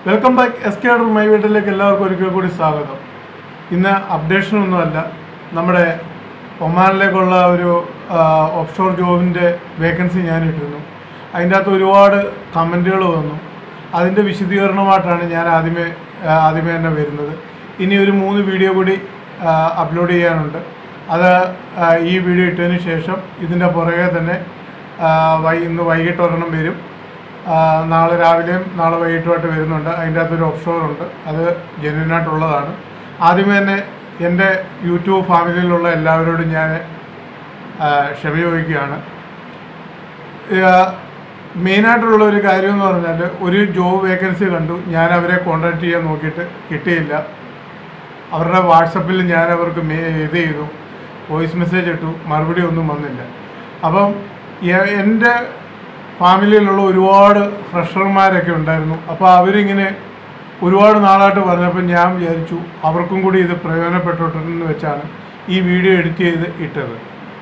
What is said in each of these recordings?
Welcome back ADOOR My വീട്ടിലേക്ക് എല്ലാവർക്കും ഒരിക്കൽ കൂടി സ്വാഗതം. ഇന്ന് അപ്ഡേഷൻ ഒന്നുമല്ല, നമ്മുടെ ഒമാനിലേക്കുള്ള ഒരു ഓഫ്ഷോർ ജോബിൻ്റെ വേക്കൻസി ഞാൻ ഇട്ടിരുന്നു. അതിൻ്റെ അകത്ത് ഒരുപാട് കമൻറ്റുകൾ വന്നു. അതിൻ്റെ വിശദീകരണമായിട്ടാണ് ഞാൻ ആദ്യമേ തന്നെ വരുന്നത്. ഇനി ഒരു 3 വീഡിയോ കൂടി അപ്ലോഡ് ചെയ്യാനുണ്ട്. അത് ഈ വീഡിയോ ഇട്ടതിന് ശേഷം ഇതിൻ്റെ പുറകെ തന്നെ ഇന്ന് വൈകിട്ട് ഒരെണ്ണം വരും. നാളെ രാവിലെയും നാളെ വൈകിട്ടുമായിട്ട് വരുന്നുണ്ട്. അതിൻ്റെ അകത്തൊരു ഓഫ്ഷോർ ഉണ്ട്, അത് ജെന്യുവനായിട്ടുള്ളതാണ്. ആദ്യമേ തന്നെ എൻ്റെ യൂട്യൂബ് ഫാമിലിയിലുള്ള എല്ലാവരോടും ഞാൻ ക്ഷമ ചോദിക്കുകയാണ്. മെയിനായിട്ടുള്ള ഒരു കാര്യം എന്ന് പറഞ്ഞാൽ, ഒരു ജോബ് വേക്കൻസി കണ്ടു, ഞാൻ അവരെ കോൺടാക്റ്റ് ചെയ്യാൻ നോക്കിയിട്ട് കിട്ടിയില്ല. അവരുടെ വാട്സപ്പിൽ ഞാൻ അവർക്ക് ഇത് ചെയ്തു, വോയിസ് മെസ്സേജ് ഇട്ടു, മറുപടി ഒന്നും വന്നില്ല. അപ്പം എൻ്റെ ഫാമിലിയിലുള്ള ഒരുപാട് ഫ്രഷർമാരൊക്കെ ഉണ്ടായിരുന്നു. അപ്പോൾ അവരിങ്ങനെ ഒരുപാട് നാളായിട്ട് പറഞ്ഞപ്പോൾ ഞാൻ വിചാരിച്ചു അവർക്കും കൂടി ഇത് പ്രയോജനപ്പെട്ടിട്ടുണ്ടെന്ന് വെച്ചാണ് ഈ വീഡിയോ എഡിറ്റ് ചെയ്ത് ഇട്ടത്.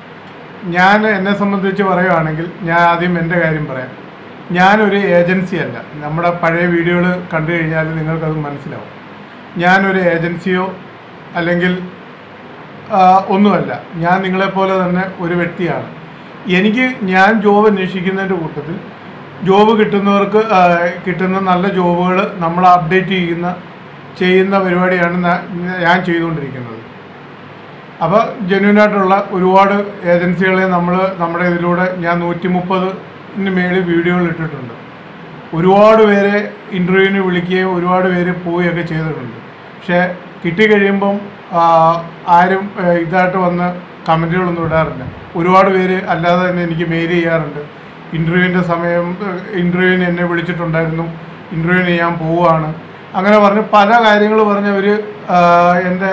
എന്നെ സംബന്ധിച്ച് പറയുകയാണെങ്കിൽ, ഞാൻ ആദ്യം എൻ്റെ കാര്യം പറയാം. ഞാനൊരു ഏജൻസി അല്ല. നമ്മുടെ പഴയ വീഡിയോകൾ കണ്ടു കഴിഞ്ഞാൽ നിങ്ങൾക്കത് മനസ്സിലാവും. ഞാനൊരു ഏജൻസിയോ അല്ലെങ്കിൽ ഒന്നുമല്ല. ഞാൻ നിങ്ങളെപ്പോലെ തന്നെ ഒരു വ്യക്തിയാണ്. ഞാൻ ജോബ് അന്വേഷിക്കുന്നതിൻ്റെ കൂട്ടത്തിൽ ജോബ് കിട്ടുന്നവർക്ക് കിട്ടുന്ന നല്ല ജോബുകൾ നമ്മൾ അപ്ഡേറ്റ് ചെയ്യുന്ന പരിപാടിയാണ് ഞാൻ ചെയ്തുകൊണ്ടിരിക്കുന്നത്. അപ്പോൾ ജെന്യുവനായിട്ടുള്ള ഒരുപാട് ഏജൻസികളെ നമ്മുടെ ഇതിലൂടെ ഞാൻ 130 മേളിൽ വീഡിയോകൾ ഇട്ടിട്ടുണ്ട്. ഒരുപാട് പേരെ ഇൻ്റർവ്യൂവിന് വിളിക്കുകയും ഒരുപാട് പേര് പോവുകയൊക്കെ ചെയ്തിട്ടുണ്ട്. പക്ഷേ കിട്ടിക്കഴിയുമ്പം ആരും ഇതായിട്ട് വന്ന് കമൻറ്റുകളൊന്നും ഇടാറില്ല. ഒരുപാട് പേര് അല്ലാതെ തന്നെ എനിക്ക് മെയിൽ ചെയ്യാറുണ്ട്. ഇൻ്റർവ്യൂവിന് എന്നെ വിളിച്ചിട്ടുണ്ടായിരുന്നു, ഇൻ്റർവ്യൂവിന് ഞാൻ പോവുകയാണ്, അങ്ങനെ പറഞ്ഞ് പല കാര്യങ്ങൾ പറഞ്ഞ് അവർ എൻ്റെ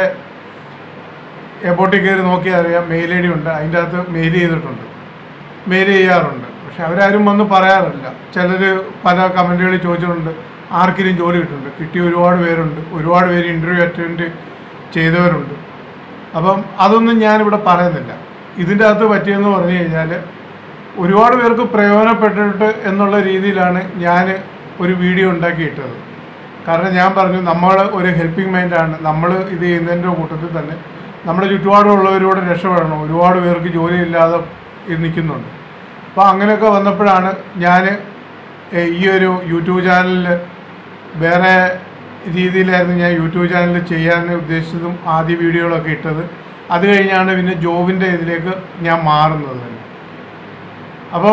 എബോട്ടിൽ കയറി നോക്കിയാൽ അറിയാം, മെയിൽ ID ഉണ്ട്, അതിൻ്റെ അകത്ത് മെയിൽ ചെയ്യാറുണ്ട്. പക്ഷെ അവരാരും വന്ന് പറയാറില്ല. ചിലർ പല കമൻറ്റുകളിൽ ചോദിച്ചിട്ടുണ്ട്, ആർക്കെങ്കിലും ജോലി കിട്ടുന്നുണ്ട്. കിട്ടിയ ഒരുപാട് പേരുണ്ട്, ഒരുപാട് പേര് ഇൻ്റർവ്യൂ അറ്റൻഡ് ചെയ്തവരുണ്ട്. അപ്പം അതൊന്നും ഞാനിവിടെ പറയുന്നില്ല. ഇതിൻ്റെ അകത്ത് പറ്റിയെന്ന് പറഞ്ഞു കഴിഞ്ഞാൽ, ഒരുപാട് പേർക്ക് പ്രയോജനപ്പെട്ടിട്ട് എന്നുള്ള രീതിയിലാണ് ഞാൻ ഒരു വീഡിയോ ഉണ്ടാക്കിയിട്ടത്. കാരണം ഞാൻ പറഞ്ഞു, നമ്മൾ ഒരു ഹെൽപ്പിംഗ് മൈൻഡാണ്. നമ്മൾ ഇത് ചെയ്യുന്നതിൻ്റെ കൂട്ടത്തിൽ തന്നെ നമ്മുടെ ചുറ്റുപാടുള്ളവരോട് രക്ഷപ്പെടണം. ഒരുപാട് പേർക്ക് ജോലിയില്ലാതെ നിൽക്കുന്നുണ്ട്. അപ്പോൾ അങ്ങനെയൊക്കെ വന്നപ്പോഴാണ് ഞാൻ ഈ ഒരു യൂട്യൂബ് ചാനലിൽ വേറെ രീതിയിലായിരുന്നു ഞാൻ യൂട്യൂബ് ചാനൽ ചെയ്യാൻ ഉദ്ദേശിച്ചതും ആദ്യ വീഡിയോകളൊക്കെ ഇട്ടത്. അത് കഴിഞ്ഞാണ് പിന്നെ ജോബിൻ്റെ ഇതിലേക്ക് ഞാൻ മാറുന്നത് തന്നെ. അപ്പം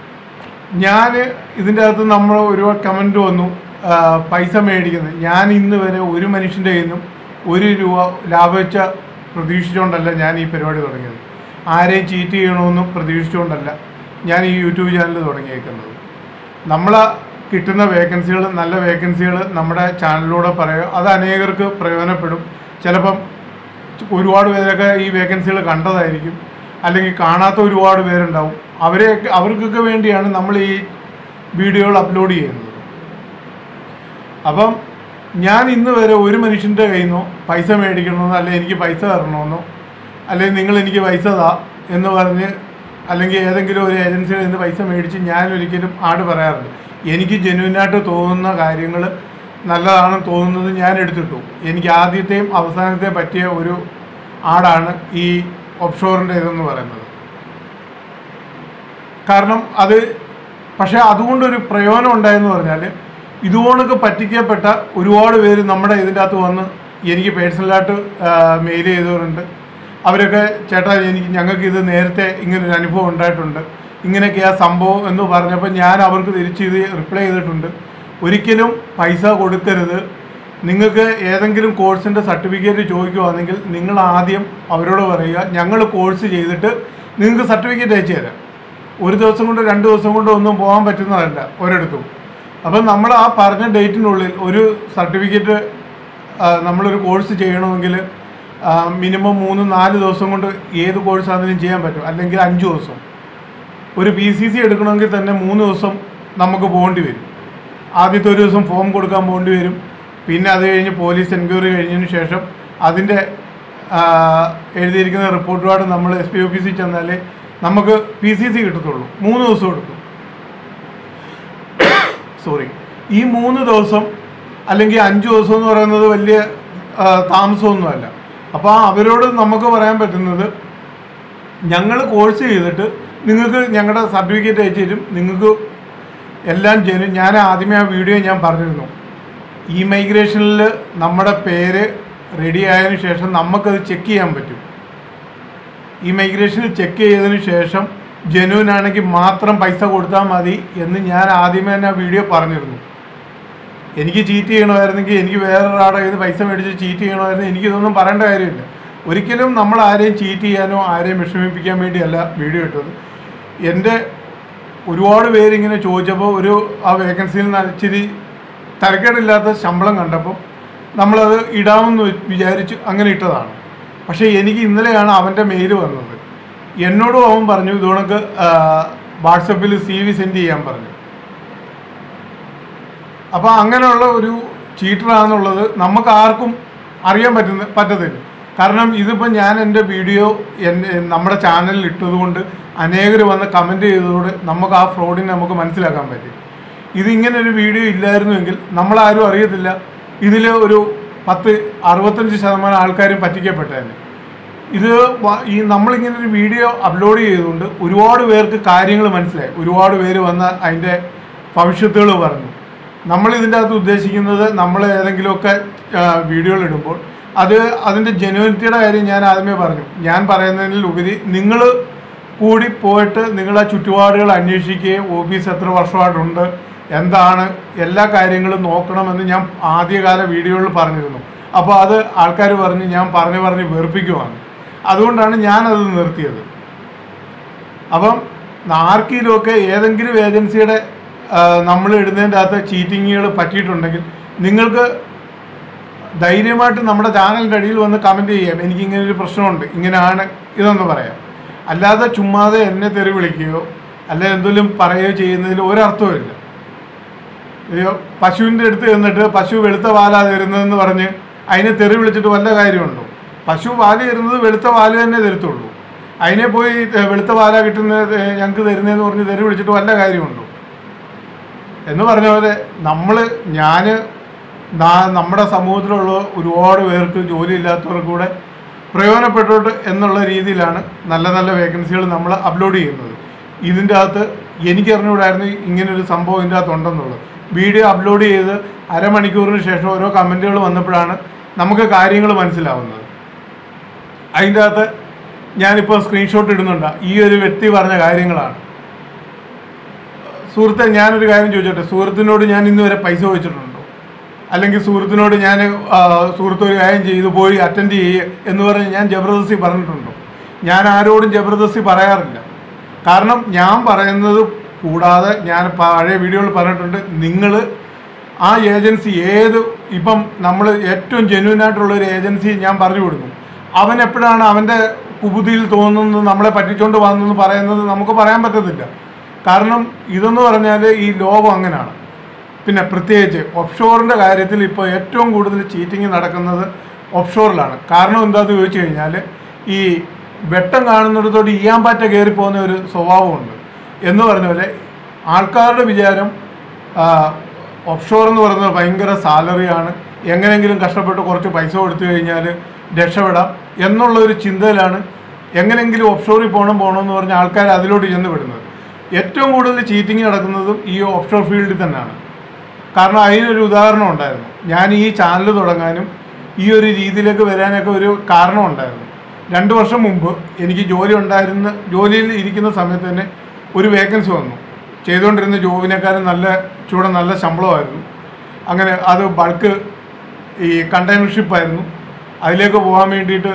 ഇതിൻ്റെ അകത്ത് നമ്മൾ ഒരുപാട് കമൻറ്റ് വന്നു, പൈസ മേടിക്കുന്നത്. ഞാൻ ഇന്ന് വരെ ഒരു മനുഷ്യൻ്റെ കയ്യിൽ നിന്നും 1 രൂപ ലാഭിച്ച പ്രതീക്ഷിച്ചുകൊണ്ടല്ല ഞാൻ ഈ പരിപാടി തുടങ്ങിയത്. ആരെയും ചീറ്റ് ചെയ്യണമെന്നും പ്രതീക്ഷിച്ചുകൊണ്ടല്ല ഞാൻ ഈ യൂട്യൂബ് ചാനൽ തുടങ്ങിയേക്കുന്നത്. കിട്ടുന്ന വേക്കൻസികൾ, നല്ല വേക്കൻസികൾ നമ്മുടെ ചാനലിലൂടെ പറയുക. അത് അനേകർക്ക് പ്രയോജനപ്പെടും. ചിലപ്പം ഒരുപാട് പേരൊക്കെ ഈ വേക്കൻസികൾ കണ്ടതായിരിക്കും, അല്ലെങ്കിൽ കാണാത്ത ഒരുപാട് പേരുണ്ടാവും. അവർക്കൊക്കെ വേണ്ടിയാണ് നമ്മൾ ഈ വീഡിയോകൾ അപ്ലോഡ് ചെയ്യുന്നത്. അപ്പം ഞാൻ ഇന്ന് വരെ ഒരു മനുഷ്യൻ്റെ കയ്യിൽ നിന്നോ പൈസ മേടിക്കണമെന്നോ, അല്ലെങ്കിൽ എനിക്ക് പൈസ തരണമെന്നോ, അല്ലെങ്കിൽ നിങ്ങൾ എനിക്ക് പൈസ താ എന്ന് പറഞ്ഞ്, അല്ലെങ്കിൽ ഏതെങ്കിലും ഒരു ഏജൻസിയിൽ നിന്ന് പൈസ മേടിച്ച് ഞാൻ ഒരിക്കലും പറയാറില്ല. എനിക്ക് ജെന്യുവനായിട്ട് തോന്നുന്ന കാര്യങ്ങൾ നല്ലതാണെന്ന് തോന്നുന്നത് ഞാൻ എടുത്തിട്ടു. എനിക്ക് ആദ്യത്തെയും അവസാനത്തെയും പറ്റിയ ഒരു ആടാണ് ഈ ഓഫ്ഷോറിൻ്റെ ഇതെന്ന് പറയുന്നത്. കാരണം പക്ഷേ അതുകൊണ്ടൊരു പ്രയോജനം ഉണ്ടായെന്ന് പറഞ്ഞാൽ, ഇതുകൊണ്ടൊക്കെ പറ്റിക്കപ്പെട്ട ഒരുപാട് പേര് നമ്മുടെ ഇതിൻ്റെ അകത്ത് വന്ന് എനിക്ക് പേഴ്സണലായിട്ട് മെയിൽ ചെയ്തവരുണ്ട്. അവരൊക്കെ, ചേട്ടാ ഞങ്ങൾക്ക് ഇത് നേരത്തെ ഇങ്ങനൊരു അനുഭവം ഉണ്ടായിട്ടുണ്ട്, ഇങ്ങനെയൊക്കെയാ സംഭവം എന്ന് പറഞ്ഞപ്പോൾ ഞാൻ അവർക്ക് തിരിച്ച് റിപ്ലൈ ചെയ്തിട്ടുണ്ട്. ഒരിക്കലും പൈസ കൊടുക്കരുത്. നിങ്ങൾക്ക് ഏതെങ്കിലും കോഴ്സിൻ്റെ സർട്ടിഫിക്കറ്റ് ചോദിക്കുകയാണെങ്കിൽ നിങ്ങൾ ആദ്യം അവരോട് പറയുക, ഞങ്ങൾ കോഴ്സ് ചെയ്തിട്ട് നിങ്ങൾക്ക് സർട്ടിഫിക്കറ്റ് അയച്ചു തരാം. 1 ദിവസം കൊണ്ട് 2 ദിവസം കൊണ്ട് ഒന്നും പോകാൻ പറ്റുന്നതല്ല ഒരിടത്തും. അപ്പം നമ്മൾ ആ പറഞ്ഞ ഡേറ്റിനുള്ളിൽ ഒരു സർട്ടിഫിക്കറ്റ്, നമ്മളൊരു കോഴ്സ് ചെയ്യണമെങ്കിൽ മിനിമം 3-4 ദിവസം കൊണ്ട് ഏത് കോഴ്സാണെങ്കിലും ചെയ്യാൻ പറ്റും. അല്ലെങ്കിൽ 5 ദിവസം. ഒരു PCC എടുക്കണമെങ്കിൽ തന്നെ 3 ദിവസം നമുക്ക് പോകേണ്ടി വരും. ആദ്യത്തെ 1 ദിവസം ഫോം കൊടുക്കാൻ പോകേണ്ടി വരും. പിന്നെ അത് കഴിഞ്ഞ് പോലീസ് എൻക്വയറി കഴിഞ്ഞതിന് ശേഷം അതിൻ്റെ എഴുതിയിരിക്കുന്ന റിപ്പോർട്ടുമായിട്ട് നമ്മൾ SP ഓഫീസിൽ ചെന്നാലേ നമുക്ക് PCC കിട്ടത്തുള്ളൂ. 3 ദിവസം എടുക്കും. ഈ 3 ദിവസം അല്ലെങ്കിൽ 5 ദിവസം എന്ന് പറയുന്നത് വലിയ താമസമൊന്നുമല്ല. അപ്പോൾ അവരോട് നമുക്ക് പറയാൻ പറ്റുന്നത്, ഞങ്ങൾ കോഴ്സ് ചെയ്തിട്ട് നിങ്ങൾക്ക് ഞങ്ങളുടെ സർട്ടിഫിക്കറ്റ് അയച്ചു തരും, നിങ്ങൾക്ക് എല്ലാം ഞാൻ ആദ്യമേ ആ വീഡിയോ ഞാൻ പറഞ്ഞിരുന്നു, ഈ മൈഗ്രേഷനിൽ നമ്മുടെ പേര് റെഡി ആയതിനു ശേഷം നമുക്കത് ചെക്ക് ചെയ്യാൻ പറ്റും. ഈ മൈഗ്രേഷനിൽ ചെക്ക് ചെയ്തതിന് ശേഷം ജെന്യൂൻ ആണെങ്കിൽ മാത്രം പൈസ കൊടുത്താൽ മതി എന്ന് ഞാൻ ആദ്യമേ തന്നെ ആ വീഡിയോ പറഞ്ഞിരുന്നു. എനിക്ക് ചീറ്റ് ചെയ്യണമായിരുന്നെങ്കിൽ, എനിക്ക് വേറൊരാളുടെ കയ്യിൽ പൈസ മേടിച്ച് ചീറ്റ് ചെയ്യണമായിരുന്നു, എനിക്കിതൊന്നും പറയേണ്ട കാര്യമില്ല. ഒരിക്കലും നമ്മൾ ആരെയും ചീറ്റ് ചെയ്യാനോ ആരെയും വിഷമിപ്പിക്കാൻ വേണ്ടിയല്ല വീഡിയോ ഇട്ടത്. എൻ്റെ ഒരുപാട് പേരിങ്ങനെ ചോദിച്ചപ്പോൾ ആ വേക്കൻസിയിൽ നിന്ന് ഇച്ചിരി തരക്കേടില്ലാത്ത ശമ്പളം കണ്ടപ്പോൾ നമ്മളത് ഇടാമെന്ന് വിചാരിച്ച് അങ്ങനെ ഇട്ടതാണ്. പക്ഷേ എനിക്ക് ഇന്നലെയാണ് അവൻ്റെ മെയിൽ വന്നത്. എന്നോടും അവൻ പറഞ്ഞു ഇതുകൊണ്ടൊക്കെ വാട്സപ്പിൽ CV സെൻഡ് ചെയ്യാൻ പറഞ്ഞു. അപ്പോൾ അങ്ങനെയുള്ള ഒരു ചീറ്ററാണെന്നുള്ളത് നമുക്ക് ആർക്കും അറിയാൻ പറ്റത്തില്ല. കാരണം ഇതിപ്പോൾ ഞാൻ എൻ്റെ വീഡിയോ നമ്മുടെ ചാനലിൽ ഇട്ടതുകൊണ്ട് അനേകർ വന്ന് കമൻറ്റ് ചെയ്തതോടെ നമുക്ക് ആ ഫ്രോഡിനെ നമുക്ക് മനസ്സിലാക്കാൻ പറ്റും. ഇതിങ്ങനെ ഒരു വീഡിയോ ഇല്ലായിരുന്നുവെങ്കിൽ നമ്മളാരും അറിയത്തില്ല. ഇതിൽ ഒരു 65% ആൾക്കാരും പറ്റിക്കപ്പെട്ടതന്നെ. നമ്മളിങ്ങനെ ഒരു വീഡിയോ അപ്ലോഡ് ചെയ്തുകൊണ്ട് ഒരുപാട് പേർക്ക് കാര്യങ്ങൾ മനസ്സിലായി. ഒരുപാട് പേര് വന്ന് അതിൻ്റെ ഭവിഷ്യത്തുകൾ പറഞ്ഞു. നമ്മളിതിൻ്റെ അകത്ത് ഉദ്ദേശിക്കുന്നത്, നമ്മൾ ഏതെങ്കിലുമൊക്കെ വീഡിയോകൾ ഇടുമ്പോൾ അതിൻ്റെ ജെന്യൂനിറ്റിയുടെ കാര്യം ഞാൻ ആദ്യമേ പറഞ്ഞു. ഞാൻ പറയുന്നതിലുപരി നിങ്ങൾ കൂടി പോയിട്ട് നിങ്ങളെ ചുറ്റുപാടുകൾ അന്വേഷിക്കുകയും ഓഫീസ് എത്ര വർഷമായിട്ടുണ്ട്, എന്താണ്, എല്ലാ കാര്യങ്ങളും നോക്കണമെന്ന് ഞാൻ ആദ്യകാല വീഡിയോകളിൽ പറഞ്ഞിരുന്നു. അപ്പോൾ അത് ആൾക്കാർ പറഞ്ഞ് ഞാൻ പറഞ്ഞ് വെറുപ്പിക്കുവാണ്. അതുകൊണ്ടാണ് ഞാനത് നിർത്തിയത്. അപ്പം ആർക്കെങ്കിലുമൊക്കെ ഏതെങ്കിലും ഏജൻസിയുടെ നമ്മൾ ഇടുന്നതിൻ്റെ അകത്ത് ചീറ്റിങ്ങുകൾ പറ്റിയിട്ടുണ്ടെങ്കിൽ നിങ്ങൾക്ക് ധൈര്യമായിട്ട് നമ്മുടെ ചാനലിൻ്റെ അടിയിൽ വന്ന് കമൻറ്റ് ചെയ്യാം, എനിക്കിങ്ങനൊരു പ്രശ്നമുണ്ട്, ഇങ്ങനെയാണ് ഇതെന്ന് പറയാം. അല്ലാതെ ചുമ്മാതെ എന്നെ തെറി വിളിക്കുകയോ അല്ലെ എന്തെങ്കിലും പറയുകയോ ചെയ്യുന്നതിൽ ഒരർത്ഥവുമില്ല. പശുവിൻ്റെ അടുത്ത് ചെന്നിട്ട് പശു വെളുത്ത പാലാ തരുന്നതെന്ന് പറഞ്ഞ് അതിനെ തെറി വിളിച്ചിട്ട് വല്ല കാര്യമുണ്ടോ? പശു പാല് തരുന്നത് വെളുത്ത പാല് തന്നെ തരത്തുള്ളൂ. അതിനെ പോയി വെളുത്ത പാലാ കിട്ടുന്നത് ഞങ്ങൾക്ക് തരുന്നതെന്ന് പറഞ്ഞ് തെറി വിളിച്ചിട്ട് വല്ല കാര്യമുണ്ടോ എന്ന് പറഞ്ഞ പോലെ നമ്മുടെ സമൂഹത്തിലുള്ള ഒരുപാട് പേർക്ക് ജോലിയില്ലാത്തവർക്ക് കൂടെ പ്രയോജനപ്പെട്ടോട്ട് എന്നുള്ള രീതിയിലാണ് നല്ല നല്ല വേക്കൻസികൾ നമ്മൾ അപ്ലോഡ് ചെയ്യുന്നത്. ഇതിൻ്റെ അകത്ത് എനിക്കറിഞ്ഞുകൂടായിരുന്നു ഇങ്ങനൊരു സംഭവം ഇതിൻ്റെ അകത്ത് ഉണ്ടെന്നുള്ളത്. വീഡിയോ അപ്ലോഡ് ചെയ്ത് അരമണിക്കൂറിന് ശേഷം ഓരോ കമൻറ്റുകൾ വന്നപ്പോഴാണ് നമുക്ക് കാര്യങ്ങൾ മനസ്സിലാവുന്നത്. അതിൻ്റെ അകത്ത് ഞാനിപ്പോൾ സ്ക്രീൻഷോട്ട് ഇടുന്നുണ്ട്. ഈ ഒരു വ്യക്തി പറഞ്ഞ കാര്യങ്ങളാണ്. സുഹൃത്തെ, ഞാനൊരു കാര്യം ചോദിച്ചോട്ടെ, സുഹൃത്തിനോട് ഞാൻ ഇന്ന് വരെ പൈസ ചോദിച്ചിട്ടുണ്ടോ? അല്ലെങ്കിൽ സുഹൃത്തിനോട് സുഹൃത്ത് ഒരു കാര്യം ചെയ്തു പോയി അറ്റൻഡ് ചെയ്യുക എന്ന് പറഞ്ഞ് ഞാൻ ജബർദസ്തി പറഞ്ഞിട്ടുണ്ടോ? ഞാൻ ആരോടും ജബർദസ്തി പറയാറില്ല. കാരണം ഞാൻ പറയുന്നത് കൂടാതെ ഞാൻ പഴയ വീഡിയോയിൽ പറഞ്ഞിട്ടുണ്ട്, നിങ്ങൾ ആ ഏജൻസി ഇപ്പം നമ്മൾ ഏറ്റവും ജെന്യൂനായിട്ടുള്ളൊരു ഏജൻസി ഞാൻ പറഞ്ഞു കൊടുക്കും. അവൻ എപ്പോഴാണ് അവൻ്റെ കുബുദ്ധിയിൽ തോന്നുന്നത് നമ്മളെ പറ്റിച്ചുകൊണ്ട് വന്നെന്ന് പറയുന്നത് നമുക്ക് പറയാൻ പറ്റത്തില്ല. കാരണം ഇതെന്ന് പറഞ്ഞാൽ ഈ ലോകം അങ്ങനെയാണ്. പിന്നെ പ്രത്യേകിച്ച് ഓഫ്ഷോറിൻ്റെ കാര്യത്തിൽ ഇപ്പോൾ ഏറ്റവും കൂടുതൽ ചീറ്റിങ് നടക്കുന്നത് ഓഫ്ഷോറിലാണ്. കാരണം എന്താണെന്ന് ചോദിച്ചു കഴിഞ്ഞാൽ, ഈ വെട്ടം കാണുന്നിടത്തോട്ട് ഈയാമ്പാറ്റ കയറിപ്പോകുന്ന ഒരു സ്വഭാവമുണ്ട്. എന്ന് പറഞ്ഞ പോലെ ആൾക്കാരുടെ വിചാരം ഓഫ്ഷോർ എന്ന് പറയുന്നത് ഭയങ്കര സാലറിയാണ്, എങ്ങനെയെങ്കിലും കഷ്ടപ്പെട്ട് കുറച്ച് പൈസ കൊടുത്തു കഴിഞ്ഞാൽ രക്ഷപ്പെടാം എന്നുള്ളൊരു ചിന്തയിലാണ് എങ്ങനെയെങ്കിലും ഓഫ്ഷോറിൽ പോകണമെന്ന് പറഞ്ഞ ആൾക്കാർ അതിലോട്ട് ചെന്ന് വിടുന്നത്. ഏറ്റവും കൂടുതൽ ചീറ്റിങ് നടക്കുന്നതും ഈ ഓഫ്ഷോർ ഫീൽഡിൽ തന്നെയാണ്. കാരണം അതിനൊരു ഉദാഹരണം ഉണ്ടായിരുന്നു. ഞാൻ ഈ ചാനൽ തുടങ്ങാനും ഈ ഒരു രീതിയിലേക്ക് വരാനൊക്കെ ഒരു കാരണം ഉണ്ടായിരുന്നു. 2 വർഷം മുമ്പ് എനിക്ക് ജോലിയിൽ ഇരിക്കുന്ന സമയത്ത് തന്നെ ഒരു വേക്കൻസി വന്നു. ചെയ്തുകൊണ്ടിരുന്ന ജോബിനേക്കാളും നല്ല ശമ്പളമായിരുന്നു. അങ്ങനെ അത് ബൾക്ക് ഈ കണ്ടെയ്നർ ഷിപ്പായിരുന്നു. അതിലേക്ക് പോകാൻ വേണ്ടിയിട്ട്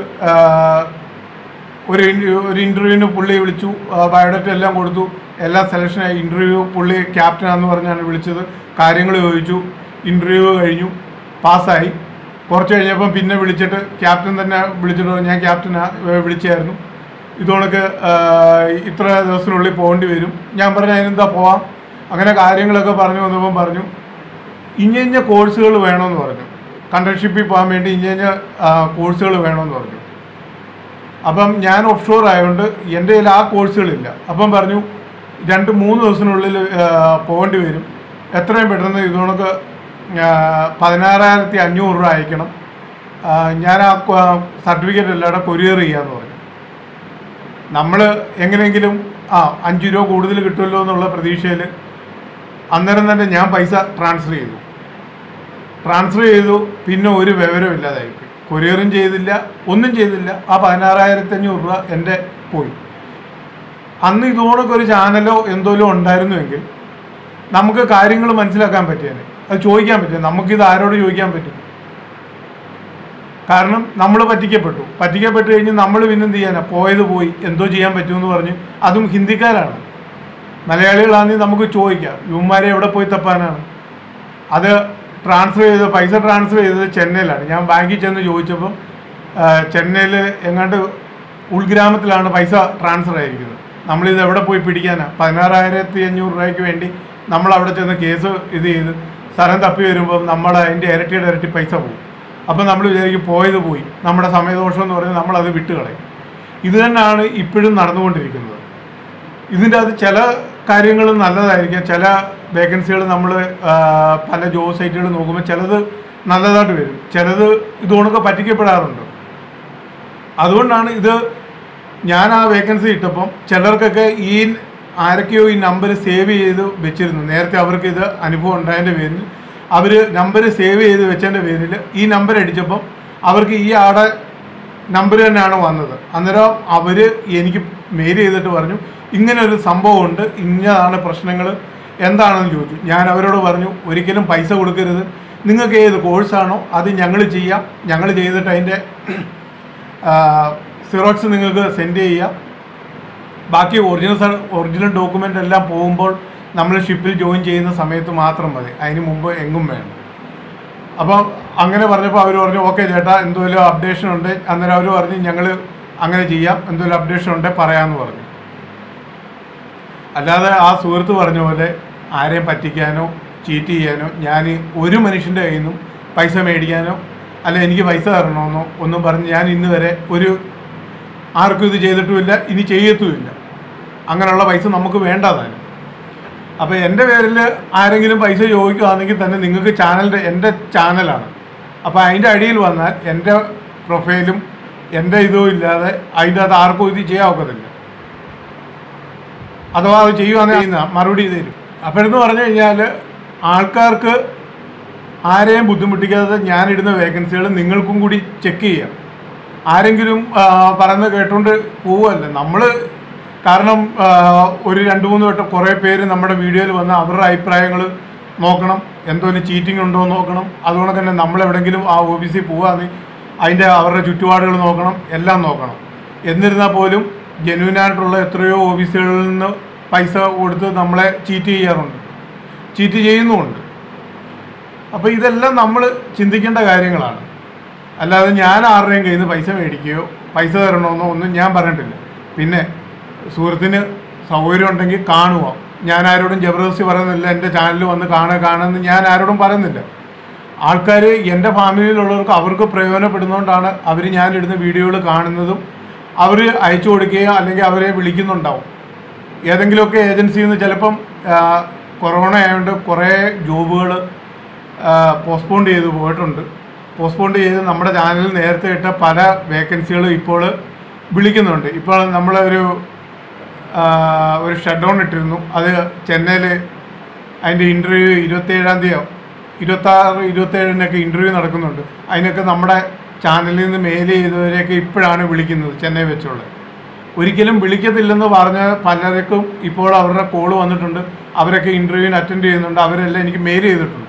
ഒരു ഇൻ്റർവ്യൂവിന് പുള്ളി വിളിച്ചു. ബയോഡാറ്റ എല്ലാം കൊടുത്തു, എല്ലാം സെലക്ഷനായി. ഇൻ്റർവ്യൂ പുള്ളി ക്യാപ്റ്റനാണെന്ന് പറഞ്ഞാണ് വിളിച്ചത്. കാര്യങ്ങൾ ചോദിച്ചു, ഇൻ്റർവ്യൂ കഴിഞ്ഞു, പാസ്സായി. കുറച്ച് കഴിഞ്ഞപ്പം പിന്നെ വിളിച്ചിട്ട് ക്യാപ്റ്റൻ തന്നെ വിളിച്ചിട്ട് പറഞ്ഞു, ഞാൻ ക്യാപ്റ്റനെ വിളിച്ചായിരുന്നു, ഇതുകൊണ്ടൊക്കെ ഇത്ര ദിവസത്തിനുള്ളിൽ പോകേണ്ടി വരും. ഞാൻ പറഞ്ഞു അതിനെന്താ പോവാം. അങ്ങനെ കാര്യങ്ങളൊക്കെ പറഞ്ഞു വന്നപ്പം പറഞ്ഞു ഇന്ന കോഴ്സുകൾ വേണമെന്ന് പറഞ്ഞു. കണ്ടൻഷിപ്പിൽ പോകാൻ വേണ്ടി ഇന്ന കോഴ്സുകൾ വേണമെന്ന് പറഞ്ഞു. അപ്പം ഞാൻ ഓഫ്ഷോർ ആയതുകൊണ്ട് എൻ്റെ കയ്യിൽ ആ കോഴ്സുകളില്ല. അപ്പം പറഞ്ഞു 2-3 ദിവസത്തിനുള്ളിൽ പോകേണ്ടി വരും, എത്രയും പെട്ടെന്ന് ഇതുകൊണ്ടൊക്കെ 16,500 രൂപ അയക്കണം, ഞാൻ ആ സർട്ടിഫിക്കറ്റ് എല്ലാവരുടെ കൊറിയർ ചെയ്യാമെന്ന് പറഞ്ഞു. നമ്മൾ എങ്ങനെയെങ്കിലും 5 രൂപ കൂടുതൽ കിട്ടുമല്ലോ എന്നുള്ള പ്രതീക്ഷയിൽ അന്നേരം തന്നെ ഞാൻ പൈസ ട്രാൻസ്ഫർ ചെയ്തു. പിന്നെ ഒരു വിവരവും ഇല്ലാതായിപ്പോയി. കൊറിയറും ചെയ്തില്ല, ഒന്നും ചെയ്തില്ല. ആ 16,500 രൂപ എൻ്റെ പോയി. അന്ന് ഇതോടൊക്കെ ഒരു ചാനലോ എന്തോലോ ഉണ്ടായിരുന്നുവെങ്കിൽ നമുക്ക് കാര്യങ്ങൾ മനസ്സിലാക്കാൻ പറ്റിയേനെ, അത് ചോദിക്കാൻ പറ്റും. നമുക്കിത് ആരോട് ചോദിക്കാൻ പറ്റും? കാരണം നമ്മൾ പറ്റിക്കപ്പെട്ട് കഴിഞ്ഞ് നമ്മൾ പിന്നെന്ത് ചെയ്യാനാ? പോയത് പോയി, എന്തോ ചെയ്യാൻ പറ്റുമെന്ന് പറഞ്ഞ്, അതും ഹിന്ദിക്കാരാണ്. മലയാളികളാണെങ്കിൽ നമുക്ക് ചോദിക്കാം, ഇവന്മാരെ എവിടെ പോയി തപ്പാനാണ്? അത് പൈസ ട്രാൻസ്ഫർ ചെയ്തത് ചെന്നൈയിലാണ്. ഞാൻ ബാങ്കിൽ ചെന്ന് ചോദിച്ചപ്പം ചെന്നൈയിൽ എങ്ങാണ്ട് ഉൾഗ്രാമത്തിലാണ് പൈസ ട്രാൻസ്ഫർ ആയിരിക്കുന്നത്. നമ്മളിത് എവിടെ പോയി പിടിക്കാനാ? 16,500 രൂപയ്ക്ക് വേണ്ടി നമ്മൾ അവിടെ ചെന്ന് കേസ് ചെയ്ത് സ്ഥലം തപ്പി വരുമ്പം നമ്മൾ അതിൻ്റെ ഇരട്ടി പൈസ പോകും. അപ്പം നമ്മൾ വിചാരിക്കും പോയത് പോയി, നമ്മുടെ സമയദോഷം എന്ന് പറഞ്ഞാൽ നമ്മളത് വിട്ടുകളയും. ഇത് തന്നെയാണ് ഇപ്പോഴും നടന്നുകൊണ്ടിരിക്കുന്നത്. ഇതിൻ്റെ അത് ചില കാര്യങ്ങൾ നല്ലതായിരിക്കാം. ചില വേക്കൻസികൾ നമ്മൾ പല ജോബ് സൈറ്റുകൾ നോക്കുമ്പോൾ ചിലത് നല്ലതായിട്ട് വരും, ചിലത് ഇതുകൊണ്ടൊക്കെ പറ്റിക്കപ്പെടാറുണ്ട്. അതുകൊണ്ടാണ് ഇത് ഞാൻ ആ വേക്കൻസി ഇട്ടപ്പം ചിലർക്കൊക്കെ ആരൊക്കെയോ ഈ നമ്പർ സേവ് ചെയ്ത് വെച്ചിരുന്നു. നേരത്തെ അവർക്ക് ഇത് അനുഭവം ഉണ്ടായതിൻ്റെ പേരിൽ അവർ നമ്പർ സേവ് ചെയ്ത് വെച്ചതിൻ്റെ പേരിൽ ഈ നമ്പർ അടിച്ചപ്പം അവർക്ക് ഈ ആടെ നമ്പർ തന്നെയാണ് വന്നത്. അന്നേരം അവർ എനിക്ക് മെയിൽ ചെയ്തിട്ട് പറഞ്ഞു, ഇങ്ങനെ ഒരു സംഭവമുണ്ട്, ഇന്നതാണ് പ്രശ്നങ്ങൾ, എന്താണെന്ന് ചോദിച്ചു. ഞാൻ അവരോട് പറഞ്ഞു, ഒരിക്കലും പൈസ കൊടുക്കരുത്, നിങ്ങൾക്ക് ഏത് കോഴ്സാണോ അത് ഞങ്ങൾ ചെയ്യാം, ഞങ്ങൾ ചെയ്തിട്ട് അതിൻ്റെ സിറോക്സ് നിങ്ങൾക്ക് സെൻഡ് ചെയ്യാം. ബാക്കി ഒറിജിനൽ ഡോക്യുമെൻ്റ് എല്ലാം പോകുമ്പോൾ നമ്മൾ ഷിപ്പിൽ ജോയിൻ ചെയ്യുന്ന സമയത്ത് മാത്രം മതി, അതിന് മുമ്പ് എങ്ങും വേണം. അപ്പം അങ്ങനെ പറഞ്ഞപ്പോൾ അവർ പറഞ്ഞു, ഓക്കെ ചേട്ടാ, എന്തെങ്കിലും അപ്ഡേഷൻ ഉണ്ട്. അന്നേരം അവർ പറഞ്ഞു, ഞങ്ങൾ അങ്ങനെ ചെയ്യാം, എന്തെങ്കിലും അപ്ഡേഷൻ ഉണ്ട് പറയാമെന്ന് പറഞ്ഞു. അല്ലാതെ ആ സുഹൃത്ത് പറഞ്ഞ പോലെ ആരെയും പറ്റിക്കാനോ ചീറ്റ് ചെയ്യാനോ ഞാൻ ഒരു മനുഷ്യൻ്റെ കയ്യിൽ നിന്നും പൈസ മേടിക്കാനോ അല്ല എനിക്ക് പൈസ തരണമെന്നോ ഒന്നും പറഞ്ഞ് ഞാൻ ഇന്ന് വരെ ആർക്കും ഇത് ചെയ്തിട്ടുമില്ല, ഇനി ചെയ്യത്തുമില്ല. അങ്ങനെയുള്ള പൈസ നമുക്ക് വേണ്ടതാണ്. അപ്പോൾ എൻ്റെ പേരിൽ ആരെങ്കിലും പൈസ ചോദിക്കുകയാണെങ്കിൽ തന്നെ നിങ്ങൾക്ക് എൻ്റെ ചാനലാണ്. അപ്പോൾ അതിൻ്റെ അടിയിൽ വന്നാൽ എൻ്റെ പ്രൊഫൈലും എൻ്റെ ഇതും ഇല്ലാതെ അതിൻ്റെ അത് ആർക്കും ഇത് ചെയ്യാൻ ഒക്കത്തില്ല. അഥവാ അത് ചെയ്യുകയാണെങ്കിൽ മറുപടി തരും. അപ്പോഴെന്ന് പറഞ്ഞു കഴിഞ്ഞാൽ ആൾക്കാർക്ക് ആരെയും ബുദ്ധിമുട്ടിക്കാതെ ഞാനിടുന്ന വേക്കൻസികൾ നിങ്ങൾക്കും കൂടി ചെക്ക് ചെയ്യാം. ആരെങ്കിലും പറയുന്നത് കേട്ടുകൊണ്ട് പോവുമല്ല നമ്മൾ. കാരണം ഒരു 2-3 വട്ടം കുറേ പേര് നമ്മുടെ വീഡിയോയിൽ വന്ന് അവരുടെ അഭിപ്രായങ്ങൾ നോക്കണം, എന്തോലും ചീറ്റിംഗ് ഉണ്ടോ എന്ന് നോക്കണം. അതുകൊണ്ട് തന്നെ നമ്മളെവിടെയെങ്കിലും ആ ഓഫീസിൽ പോവുകയാണെങ്കിൽ അവരുടെ ചുറ്റുപാടുകൾ നോക്കണം, എല്ലാം നോക്കണം. എന്നിരുന്നാൽ പോലും ജെന്യൂനായിട്ടുള്ള എത്രയോ ഓഫീസുകളിൽ നിന്ന് പൈസ കൊടുത്ത് നമ്മളെ ചീറ്റ് ചെയ്യുന്നുമുണ്ട്. അപ്പോൾ ഇതെല്ലാം നമ്മൾ ചിന്തിക്കേണ്ട കാര്യങ്ങളാണ്. അല്ലാതെ ഞാൻ ആരുടെയും കയ്യിൽ നിന്ന് പൈസ മേടിക്കുകയോ പൈസ തരണമെന്നോ ഒന്നും ഞാൻ പറഞ്ഞിട്ടില്ല. പിന്നെ സുഹൃത്തിന് സൗകര്യം ഉണ്ടെങ്കിൽ കാണുക. ഞാൻ ആരോടും ജബർദസ്തി പറയുന്നില്ല, എൻ്റെ ചാനലിൽ വന്ന് കാണുമെന്ന് ഞാൻ ആരോടും പറയുന്നില്ല. ആൾക്കാർ എൻ്റെ ഫാമിലിയിലുള്ളവർക്ക് അവർക്ക് പ്രയോജനപ്പെടുന്നതുകൊണ്ടാണ് അവർ ഞാനിടുന്ന വീഡിയോകൾ കാണുന്നതും അവർ അയച്ചു കൊടുക്കുകയോ അല്ലെങ്കിൽ അവരെ വിളിക്കുന്നുണ്ടാവും. ഏതെങ്കിലുമൊക്കെ ഏജൻസിയിൽ നിന്ന് ചിലപ്പം കൊറോണ ആയതുകൊണ്ട് കുറേ ജോബുകൾ പോസ്റ്റ്പോൺ ചെയ്ത് നമ്മുടെ ചാനലിൽ നേരത്തെ ഇട്ട പല വേക്കൻസികളും ഇപ്പോൾ വിളിക്കുന്നുണ്ട്. ഇപ്പോൾ നമ്മളൊരു ഷട്ട് ഡൗൺ ഇട്ടിരുന്നു. അത് ചെന്നൈയിൽ അതിൻ്റെ ഇൻ്റർവ്യൂ 27-ാം തീയതിയോ 26-27 ഇൻ്റർവ്യൂ നടക്കുന്നുണ്ട്. അതിനൊക്കെ നമ്മുടെ ചാനലിൽ നിന്ന് മെയിൽ ചെയ്തവരെയൊക്കെ ഇപ്പോഴാണ് വിളിക്കുന്നത്, ചെന്നൈ വെച്ചുള്ള. ഒരിക്കലും വിളിക്കത്തില്ലെന്ന് പറഞ്ഞ പലർക്കും ഇപ്പോൾ അവരുടെ കോൾ വന്നിട്ടുണ്ട്. അവരൊക്കെ ഇൻ്റർവ്യൂവിന് അറ്റൻഡ് ചെയ്യുന്നുണ്ട്. അവരെല്ലാം എനിക്ക് മെയിൽ ചെയ്തിട്ടുണ്ട്.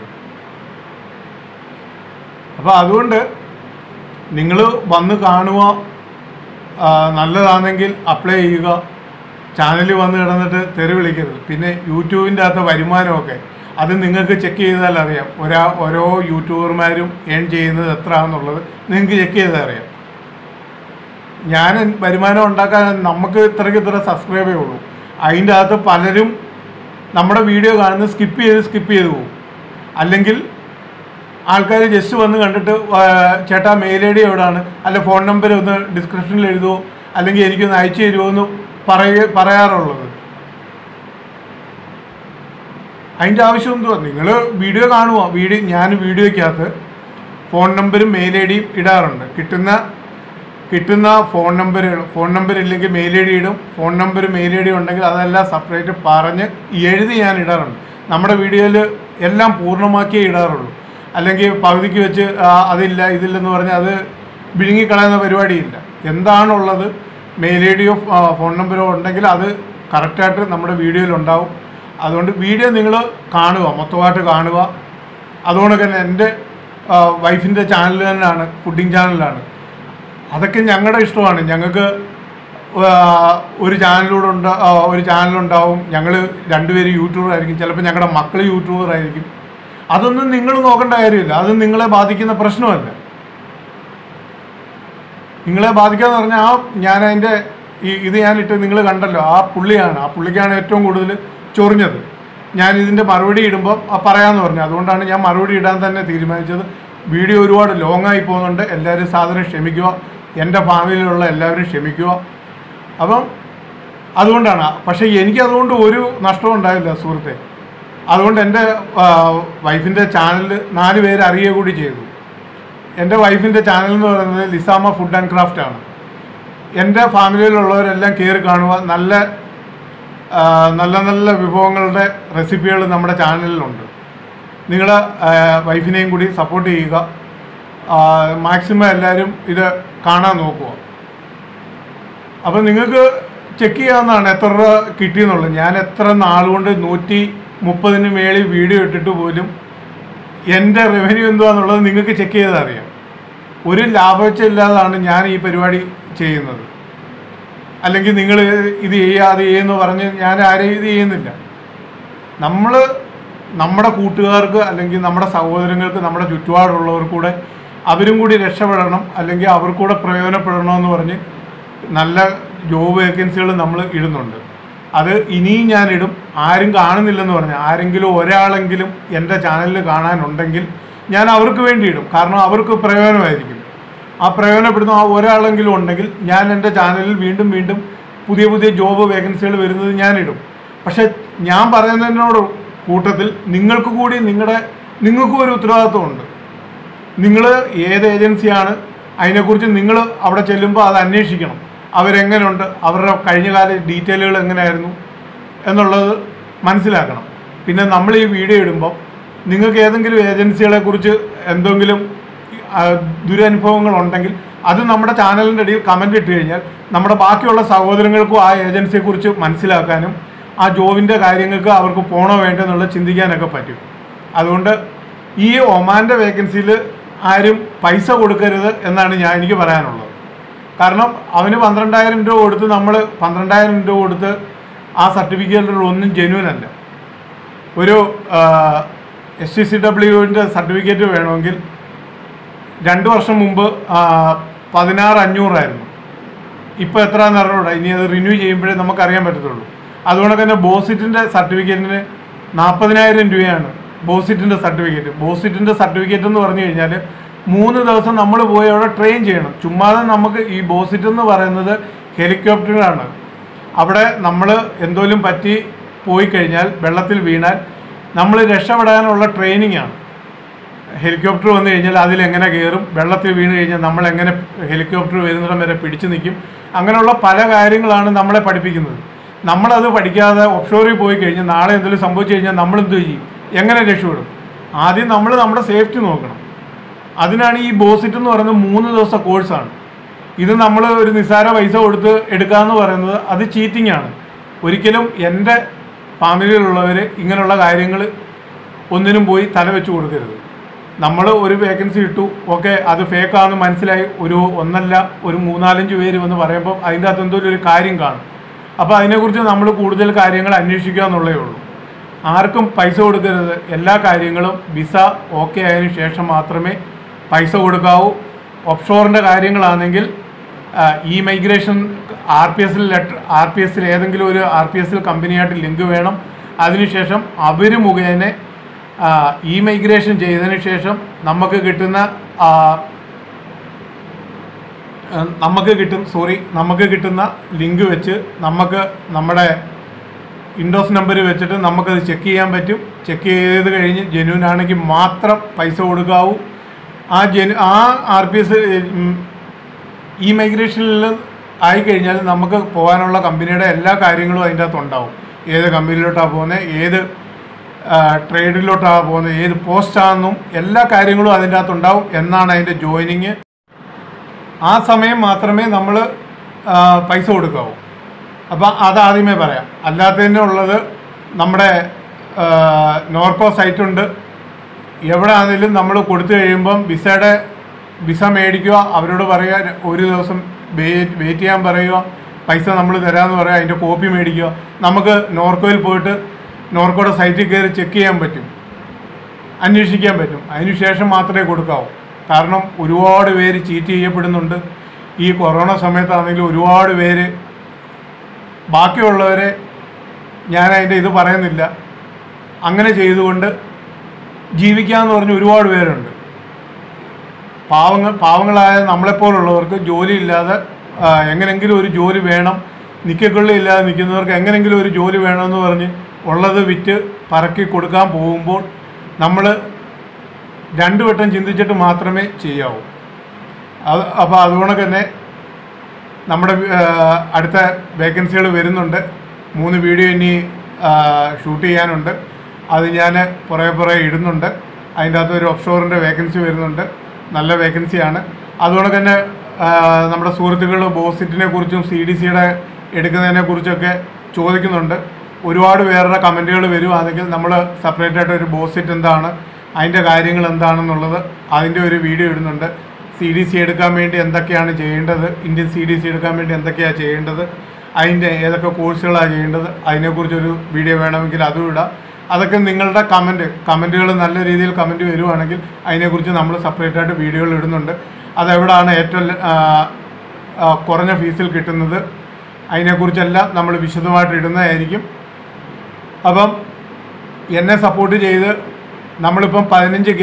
അപ്പോൾ അതുകൊണ്ട് നിങ്ങൾ വന്ന് കാണുക, നല്ലതാണെങ്കിൽ അപ്ലൈ ചെയ്യുക. ചാനലിൽ വന്ന് കിടന്നിട്ട് തെറി വിളിക്കരുത്. പിന്നെ യൂട്യൂബിൻ്റെ അകത്ത് വരുമാനമൊക്കെ അത് നിങ്ങൾക്ക് ചെക്ക് ചെയ്താൽ അറിയാം. ഓരോ യൂട്യൂബർമാരും ഏൺ ചെയ്യുന്നത് എത്രയാണെന്നുള്ളത് നിങ്ങൾക്ക് ചെക്ക് ചെയ്താൽ അറിയാം. ഞാൻ വരുമാനം ഉണ്ടാക്കാൻ നമുക്ക് ഇത്ര സബ്സ്ക്രൈബേ ഉള്ളൂ. അതിൻ്റെ അകത്ത് പലരും നമ്മുടെ വീഡിയോ കാണുന്നത് സ്കിപ്പ് ചെയ്ത് പോകും. അല്ലെങ്കിൽ ആൾക്കാർ ജസ്റ്റ് വന്ന് കണ്ടിട്ട് ചേട്ടാ മെയിൽ ഐ ഡി എവിടെയാണ്, അല്ല ഫോൺ നമ്പർ ഒന്ന് ഡിസ്ക്രിപ്ഷനിൽ എഴുതുമോ, അല്ലെങ്കിൽ എനിക്കൊന്ന് അയച്ചു തരുമോ എന്ന് പറയാറുള്ളത്. അതിൻ്റെ ആവശ്യം എന്തുവാ? നിങ്ങൾ വീഡിയോ കാണുക, ഞാൻ വീഡിയോയ്ക്കകത്ത് ഫോൺ നമ്പറും മെയിൽ ഐ ഡിയും ഇടാറുണ്ട്. കിട്ടുന്ന ഫോൺ നമ്പർ ഇല്ലെങ്കിൽ മെയിൽ ഐ ഡി ഇടും. Phone number mail I D ഉണ്ടെങ്കിൽ അതെല്ലാം സെപ്പറേറ്റ് പറഞ്ഞ് എഴുതി ഞാൻ ഇടാറുണ്ട്. നമ്മുടെ വീഡിയോയിൽ എല്ലാം പൂർണ്ണമാക്കിയേ ഇടാറുള്ളൂ. അല്ലെങ്കിൽ പകുതിക്ക് വെച്ച് അതില്ല ഇതില്ലെന്ന് പറഞ്ഞാൽ അത് വിഴുങ്ങിക്കളയുന്ന പരിപാടിയില്ല. എന്താണുള്ളത് മെയിൽ ഐ ഡിയോ ഫോൺ നമ്പറോ ഉണ്ടെങ്കിൽ അത് കറക്റ്റായിട്ട് നമ്മുടെ വീഡിയോയിലുണ്ടാവും. അതുകൊണ്ട് വീഡിയോ നിങ്ങൾ കാണുക, മൊത്തമായിട്ട് കാണുക. അതുകൊണ്ട് തന്നെ എൻ്റെ വൈഫിൻ്റെ ചാനൽ തന്നെയാണ്, ഫുഡിങ് ചാനലാണ്. അതൊക്കെ ഞങ്ങളുടെ ഇഷ്ടമാണ്. ഞങ്ങൾക്ക് ഒരു ചാനലുണ്ടാവും. ഞങ്ങൾ രണ്ടുപേരും യൂട്യൂബർ ആയിരിക്കും, ചിലപ്പോൾ ഞങ്ങളുടെ മക്കൾ യൂട്യൂബർ ആയിരിക്കും. അതൊന്നും നിങ്ങൾ നോക്കേണ്ട കാര്യമില്ല. അത് നിങ്ങളെ ബാധിക്കുന്ന പ്രശ്നമല്ല. നിങ്ങളെ ബാധിക്കാന്ന് പറഞ്ഞാൽ ഞാനതിൻ്റെ ഇത് ഞാനിട്ട് നിങ്ങൾ കണ്ടല്ലോ, ആ പുള്ളിക്കാണ് ഏറ്റവും കൂടുതൽ ചൊറിഞ്ഞത്. ഞാൻ ഇതിൻ്റെ മറുപടി ഇടുമ്പോൾ പറയാമെന്ന് പറഞ്ഞു. അതുകൊണ്ടാണ് ഞാൻ മറുപടി ഇടാൻ തന്നെ തീരുമാനിച്ചത്. വീഡിയോ ഒരുപാട് ലോങ്ങായി പോകുന്നുണ്ട്. എല്ലാവരും സാധനം ക്ഷമിക്കുക, എൻ്റെ ഫാമിലിയിലുള്ള എല്ലാവരും ക്ഷമിക്കുക. അപ്പം അതുകൊണ്ടാണ്. പക്ഷേ എനിക്കതുകൊണ്ട് ഒരു നഷ്ടവും ഉണ്ടായില്ല സുഹൃത്തെ. അതുകൊണ്ട് എൻ്റെ വൈഫിൻ്റെ ചാനൽ 4 പേര് അറിയുക കൂടി ചെയ്തു. എൻ്റെ വൈഫിൻ്റെ ചാനൽ എന്ന് പറയുന്നത് ലിസാമ ഫുഡ് ആൻഡ് ക്രാഫ്റ്റ് ആണ്. എൻ്റെ ഫാമിലിയിലുള്ളവരെല്ലാം കയറി കാണുക. നല്ല നല്ല വിഭവങ്ങളുടെ റെസിപ്പികൾ നമ്മുടെ ചാനലിലുണ്ട്. നിങ്ങൾ വൈഫിനെയും കൂടി സപ്പോർട്ട് ചെയ്യുക. മാക്സിമം എല്ലാവരും ഇത് കാണാൻ നോക്കുക. അപ്പോൾ നിങ്ങൾക്ക് ചെക്ക് ചെയ്യാവുന്നതാണ് എത്ര രൂപ കിട്ടിയെന്നുള്ളത്. ഞാൻ എത്ര നാളുകൊണ്ട് 130 മേളിൽ വീഡിയോ ഇട്ടിട്ട് പോലും എൻ്റെ റവന്യൂ എന്തുവാന്നുള്ളത് നിങ്ങൾക്ക് ചെക്ക് ചെയ്താൽ അറിയാം. ഒരു ലാഭമില്ലാതാണ് ഞാൻ ഈ പരിപാടി ചെയ്യുന്നത്. അല്ലെങ്കിൽ നിങ്ങൾ ഇത് ചെയ്യുക അത് ചെയ്യുമെന്ന് പറഞ്ഞ് ഞാൻ ആരെയും ഇത് ചെയ്യുന്നില്ല. നമ്മുടെ കൂട്ടുകാർക്ക് അല്ലെങ്കിൽ നമ്മുടെ സഹോദരങ്ങൾക്ക്, നമ്മുടെ ചുറ്റുപാടുള്ളവർക്കൂടെ അവരും കൂടി രക്ഷപ്പെടണം, അല്ലെങ്കിൽ അവർക്കൂടെ പ്രയോജനപ്പെടണമെന്ന് പറഞ്ഞ് നല്ല ജോബ് വേക്കൻസികൾ നമ്മൾ ഇടുന്നുണ്ട്. അത് ഇനിയും ഞാനിടും. ആരും കാണുന്നില്ലെന്ന് പറഞ്ഞാൽ ആരെങ്കിലും ഒരാളെങ്കിലും എൻ്റെ ചാനലിൽ കാണാനുണ്ടെങ്കിൽ ഞാൻ അവർക്ക് വേണ്ടി ഇടും. കാരണം അവർക്ക് പ്രയോജനമായിരിക്കും. ആ പ്രയോജനപ്പെടുന്ന ആ ഒരാളെങ്കിലും ഉണ്ടെങ്കിൽ ഞാൻ എൻ്റെ ചാനലിൽ വീണ്ടും പുതിയ ജോബ് വേക്കൻസികൾ വരുന്നത് ഞാനിടും. പക്ഷെ ഞാൻ പറയുന്നതിനോട് കൂട്ടത്തിൽ നിങ്ങൾക്കും ഒരു ഉത്തരവാദിത്വമുണ്ട്. നിങ്ങൾ ഏത് ഏജൻസിയാണ് അതിനെക്കുറിച്ച് നിങ്ങൾ അവിടെ ചെല്ലുമ്പോൾ അത് അന്വേഷിക്കണം. അവരെങ്ങനെയുണ്ട്, അവരുടെ കഴിഞ്ഞകാല ഡീറ്റെയിലുകൾ എങ്ങനെയായിരുന്നു എന്നുള്ളത് മനസ്സിലാക്കണം. പിന്നെ നമ്മൾ ഈ വീഡിയോ ഇടുമ്പോൾ നിങ്ങൾക്ക് ഏതെങ്കിലും ഏജൻസികളെക്കുറിച്ച് എന്തെങ്കിലും ദുരനുഭവങ്ങളുണ്ടെങ്കിൽ അത് നമ്മുടെ ചാനലിൻ്റെ ഇടയിൽ കമൻ്റ് ഇട്ട് കഴിഞ്ഞാൽ നമ്മുടെ ബാക്കിയുള്ള സഹോദരങ്ങൾക്കും ആ ഏജൻസിയെക്കുറിച്ച് മനസ്സിലാക്കാനും ആ ജോബിൻ്റെ കാര്യങ്ങൾക്ക് അവർക്ക് പോകണോ വേണ്ടോ എന്നുള്ളത് ചിന്തിക്കാനൊക്കെ പറ്റും. അതുകൊണ്ട് ഈ ഒമാൻ്റെ വേക്കൻസിയിൽ ആരും പൈസ കൊടുക്കരുത് എന്നാണ് എനിക്ക് പറയാനുള്ളത്. കാരണം അവന് 12,000 രൂപ കൊടുത്ത് നമ്മൾ 12,000 രൂപ കൊടുത്ത് ആ സർട്ടിഫിക്കറ്റുകളൊന്നും ജെന്യൂൻ അല്ല. ഒരു SCCWൻ്റെ സർട്ടിഫിക്കറ്റ് വേണമെങ്കിൽ 2 വർഷം മുമ്പ് 16,500 ആയിരുന്നു. ഇപ്പോൾ എത്രയാണെന്ന് അറിഞ്ഞൂടാ. ഇനി അത് റിന്യൂ ചെയ്യുമ്പോഴേ നമുക്കറിയാൻ പറ്റത്തുള്ളൂ. അതുകൊണ്ട് തന്നെ ബോസിറ്റിൻ്റെ സർട്ടിഫിക്കറ്റിന് 40,000 രൂപയാണ് ബോസിറ്റിൻ്റെ സർട്ടിഫിക്കറ്റ് എന്ന് പറഞ്ഞു കഴിഞ്ഞാൽ 3 ദിവസം നമ്മൾ പോയി അവിടെ ട്രെയിൻ ചെയ്യണം. ചുമ്മാതെ നമുക്ക് ഈ ബോസിറ്റ് എന്ന് പറയുന്നത് ഹെലികോപ്റ്ററാണ്. അവിടെ നമ്മൾ എന്തോലും പറ്റി പോയി കഴിഞ്ഞാൽ, വെള്ളത്തിൽ വീണാൽ നമ്മൾ രക്ഷപ്പെടാനുള്ള ട്രെയിനിങ് ആണ്. ഹെലികോപ്റ്റർ വന്നു കഴിഞ്ഞാൽ അതിലെങ്ങനെ കയറും, വെള്ളത്തിൽ വീണ് കഴിഞ്ഞാൽ നമ്മളെങ്ങനെ ഹെലികോപ്റ്റർ വരുന്നിടം വരെ പിടിച്ചു നിൽക്കും, അങ്ങനെയുള്ള പല കാര്യങ്ങളാണ് നമ്മളെ പഠിപ്പിക്കുന്നത്. നമ്മളത് പഠിക്കാതെ ഓഫ്ഷോറിൽ പോയി കഴിഞ്ഞാൽ നാളെ എന്തെങ്കിലും സംഭവിച്ചു കഴിഞ്ഞാൽ നമ്മളെന്ത് ചെയ്യും, എങ്ങനെ രക്ഷപ്പെടും? ആദ്യം നമ്മൾ നമ്മുടെ സേഫ്റ്റി നോക്കണം. അതിനാണ് ഈ ബോസിറ്റ് എന്ന് പറയുന്നത് 3 ദിവസത്തെ കോഴ്സാണ്. ഇത് നമ്മൾ ഒരു നിസ്സാര പൈസ കൊടുത്ത് എടുക്കാമെന്ന് പറയുന്നത് അത് ചീറ്റിംഗ് ആണ്. ഒരിക്കലും എൻ്റെ ഫാമിലിയിലുള്ളവർ ഇങ്ങനെയുള്ള കാര്യങ്ങൾ ഒന്നിനും പോയി തല വെച്ച് കൊടുക്കരുത്. നമ്മൾ ഒരു വേക്കൻസി ഇട്ടു, ഓക്കെ, അത് ഫേക്കാണെന്ന് മനസ്സിലായി, ഒന്നല്ല ഒരു 3-4 പേര് വന്ന് പറയുമ്പോൾ അതിൻ്റെ അകത്ത് എന്തെങ്കിലും ഒരു കാര്യം കാണും. അപ്പോൾ അതിനെക്കുറിച്ച് നമ്മൾ കൂടുതൽ കാര്യങ്ങൾ അന്വേഷിക്കുക എന്നുള്ളതേ ഉള്ളൂ. ആർക്കും പൈസ കൊടുക്കരുത്. എല്ലാ കാര്യങ്ങളും വിസ ഓക്കെ ആയതിനു ശേഷം മാത്രമേ പൈസ കൊടുക്കാവൂ. ഓഫ്ഷോറിൻ്റെ കാര്യങ്ങളാണെങ്കിൽ ഈ മൈഗ്രേഷൻ RPSൽ ഏതെങ്കിലും ഒരു RPSൽ കമ്പനിയായിട്ട് ലിങ്ക് വേണം. അതിനുശേഷം അവർ മുഖേന ഈ മൈഗ്രേഷൻ ചെയ്തതിന് ശേഷം നമുക്ക് കിട്ടുന്ന ലിങ്ക് വെച്ച് നമുക്ക് നമ്മുടെ ഇൻഡോസ് നമ്പർ വെച്ചിട്ട് നമുക്കത് ചെക്ക് ചെയ്യാൻ പറ്റും. ചെക്ക് ചെയ്ത് കഴിഞ്ഞ് ജെന്യൂൻ ആണെങ്കിൽ മാത്രം പൈസ കൊടുക്കാവൂ. ആ RPS ഈ മൈഗ്രേഷനിൽ ആയിക്കഴിഞ്ഞാൽ നമുക്ക് പോകാനുള്ള കമ്പനിയുടെ എല്ലാ കാര്യങ്ങളും അതിൻ്റെ അകത്തുണ്ടാവും. ഏത് കമ്പനിയിലോട്ടാണ് പോകുന്നത്, ഏത് ട്രേഡിലോട്ടാണ് പോകുന്നത്, ഏത് പോസ്റ്റാണെന്നും എല്ലാ കാര്യങ്ങളും അതിൻ്റെ അകത്തുണ്ടാവും. എന്നാണ് അതിൻ്റെ ജോയിനിങ്. ആ സമയം മാത്രമേ നമ്മൾ പൈസ കൊടുക്കാവൂ. അപ്പോൾ അതാദ്യമേ പറയാം. അല്ലാത്തതിനുള്ളത് നമ്മുടെ നോർക്കോ സൈറ്റുണ്ട്. എവിടെ ആണെങ്കിലും നമ്മൾ കൊടുത്തു കഴിയുമ്പം വിസ മേടിക്കുക, അവരോട് പറയുക ഒരു ദിവസം വെയിറ്റ് ചെയ്യാൻ പറയുക, പൈസ നമ്മൾ തരാമെന്ന് പറയുക, അതിൻ്റെ കോപ്പി മേടിക്കുക. നമുക്ക് നോർക്കോയിൽ പോയിട്ട് നോർക്കോയുടെ സൈറ്റിൽ കയറി ചെക്ക് ചെയ്യാൻ പറ്റും, അന്വേഷിക്കാൻ പറ്റും. അതിനുശേഷം മാത്രമേ കൊടുക്കാവൂ. കാരണം ഒരുപാട് പേര് ചീറ്റ് ചെയ്യപ്പെടുന്നുണ്ട്. ഈ കൊറോണ സമയത്താണെങ്കിലും ഒരുപാട് പേര്, ബാക്കിയുള്ളവരെ ഞാൻ അതിൻ്റെ ഇത് പറയുന്നില്ല, അങ്ങനെ ചെയ്തുകൊണ്ട് ജീവിക്കാമെന്ന് പറഞ്ഞ് ഒരുപാട് പേരുണ്ട്. പാവങ്ങളായ നമ്മളെപ്പോലുള്ളവർക്ക് ജോലിയില്ലാതെ എങ്ങനെങ്കിലും ഒരു ജോലി വേണം, നിൽക്കക്കൊള്ളില്ലാതെ നിൽക്കുന്നവർക്ക് എങ്ങനെങ്കിലും ഒരു ജോലി വേണമെന്ന് പറഞ്ഞ് ഉള്ളത് വിറ്റ് പറക്കി കൊടുക്കാൻ പോകുമ്പോൾ നമ്മൾ 2 വട്ടം ചിന്തിച്ചിട്ട് മാത്രമേ ചെയ്യാവൂ. അപ്പോൾ അതുകൊണ്ട് തന്നെ നമ്മുടെ അടുത്ത വേക്കൻസികൾ വരുന്നുണ്ട്. 3 വീഡിയോ ഇനി ഷൂട്ട് ചെയ്യാനുണ്ട്. അത് ഞാൻ പുറകെ ഇടുന്നുണ്ട്. അതിൻ്റെ അകത്ത് ഒരു ഓഫ്ഷോറിൻ്റെ വേക്കൻസി വരുന്നുണ്ട്. നല്ല വേക്കൻസിയാണ്. അതുകൊണ്ട് തന്നെ നമ്മുടെ സുഹൃത്തുക്കൾ ബോസിറ്റിനെ കുറിച്ചും CDCയുടെ എടുക്കുന്നതിനെ കുറിച്ചൊക്കെ ചോദിക്കുന്നുണ്ട്. ഒരുപാട് പേരുടെ കമൻറ്റുകൾ വരുവാണെങ്കിൽ നമ്മൾ സെപ്പറേറ്റ് ആയിട്ട് ഒരു ബോസിറ്റ് എന്താണ്, അതിൻ്റെ കാര്യങ്ങൾ എന്താണെന്നുള്ളത് അതിൻ്റെ ഒരു വീഡിയോ ഇടുന്നുണ്ട്. CDC എടുക്കാൻ വേണ്ടി എന്തൊക്കെയാണ് ചെയ്യേണ്ടത്, ഇന്ത്യൻ CDC എടുക്കാൻ വേണ്ടി എന്തൊക്കെയാണ് ചെയ്യേണ്ടത്, അതിൻ്റെ ഏതൊക്കെ കോഴ്സുകളാണ് ചെയ്യേണ്ടത്, അതിനെക്കുറിച്ചൊരു വീഡിയോ വേണമെങ്കിൽ അതും ഇടാം. അതൊക്കെ നിങ്ങളുടെ കമൻറ്റുകൾ നല്ല രീതിയിൽ കമൻറ്റ് വരുവാണെങ്കിൽ അതിനെക്കുറിച്ച് നമ്മൾ സെപ്പറേറ്റ് ആയിട്ട് വീഡിയോകൾ ഇടുന്നുണ്ട്. അതെവിടെയാണ് ഏറ്റവും കുറഞ്ഞ ഫീസിൽ കിട്ടുന്നത്, അതിനെക്കുറിച്ചെല്ലാം നമ്മൾ വിശദമായിട്ട് ഇടുന്നതായിരിക്കും. അപ്പം എന്നെ സപ്പോർട്ട് ചെയ്ത് നമ്മളിപ്പം 15K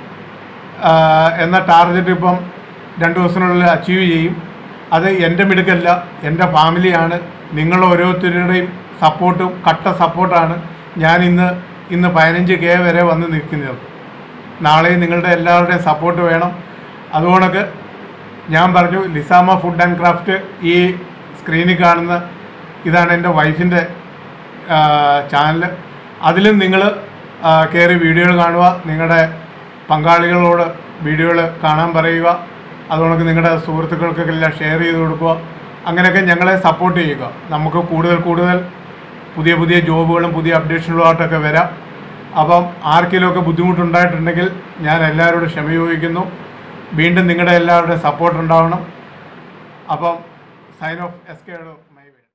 എന്ന ടാർഗറ്റ് ഇപ്പം 2 ദിവസത്തിനുള്ളിൽ അച്ചീവ് ചെയ്യും. അത് എൻ്റെ മിടുക്കല്ല, എൻ്റെ ഫാമിലിയാണ്. നിങ്ങൾ ഓരോരുത്തരുടെയും സപ്പോർട്ടും കട്ട സപ്പോർട്ടാണ് ഞാൻ ഇന്ന് 15K വരെ വന്ന് നിൽക്കുന്നത്. നാളെ നിങ്ങളുടെ എല്ലാവരുടെയും സപ്പോർട്ട് വേണം. അതുകൊണ്ടൊക്കെ ഞാൻ പറഞ്ഞു, ലിസാമ ഫുഡ് ആൻഡ് ക്രാഫ്റ്റ് ഈ സ്ക്രീനിൽ കാണുന്ന ഇതാണ് എൻ്റെ വൈഫിൻ്റെ ചാനൽ. അതിലും നിങ്ങൾ കയറി വീഡിയോകൾ കാണുക, നിങ്ങളുടെ പങ്കാളികളോട് വീഡിയോകൾ കാണാൻ പറയുക. അതുകൊണ്ട് നിങ്ങളുടെ സുഹൃത്തുക്കൾക്കെല്ലാം ഷെയർ ചെയ്ത് കൊടുക്കുക. അങ്ങനെയൊക്കെ ഞങ്ങളെ സപ്പോർട്ട് ചെയ്യുക. നമുക്ക് കൂടുതൽ പുതിയ ജോബുകളും പുതിയ അപ്ഡേഷനുകളുമായിട്ടൊക്കെ വരാം. അപ്പം ആർക്കെങ്കിലുമൊക്കെ ബുദ്ധിമുട്ടുണ്ടായിട്ടുണ്ടെങ്കിൽ ഞാൻ എല്ലാവരോടും ക്ഷമ ചോദിക്കുന്നു. വീണ്ടും നിങ്ങളുടെ എല്ലാവരുടെയും സപ്പോർട്ട് ഉണ്ടാവണം. അപ്പം സൈൻ ഓഫ് SK.